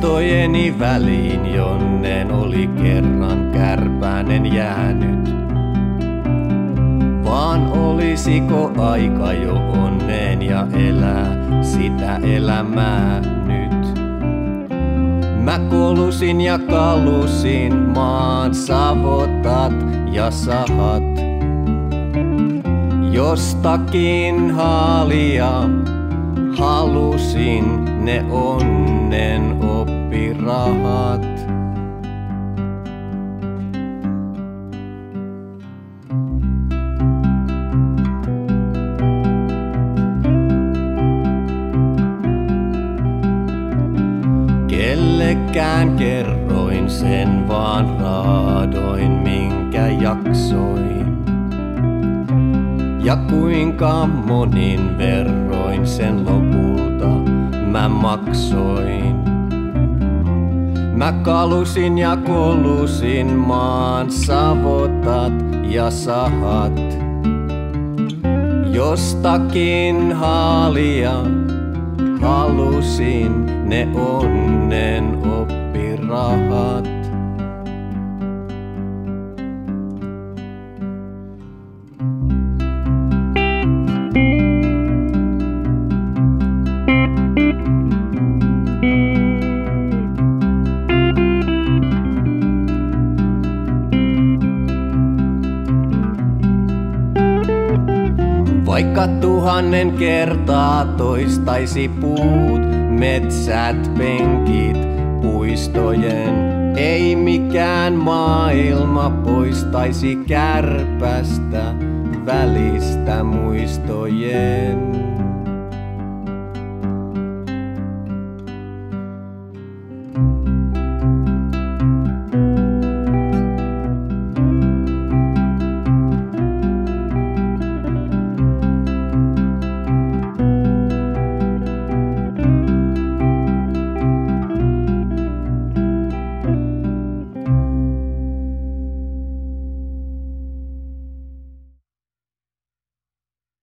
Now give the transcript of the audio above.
muistojeni väliin, jonnen oli kerran kärpänen jäänyt. Vaan olisiko aika jo onneen ja elää sitä elämää nyt? Mä kolusin ja kalusin maan savotat ja sahat. Jostakin haalia halusin ne onnen oppirahat. Kellekään kerroin sen, vaan raadoin minkä jaksoin. Ja kuinka monin verroin sen lopulta mä maksoin. Mä kalusin ja kolusin maan savotat ja sahat. Jostakin haalia halusin ne onnen oppirahat. Vaikka 1000 kertaa toistaisi puut, metsät, penkit, puistojen, ei mikään maailma poistaisi kärpästä välistä muistojen.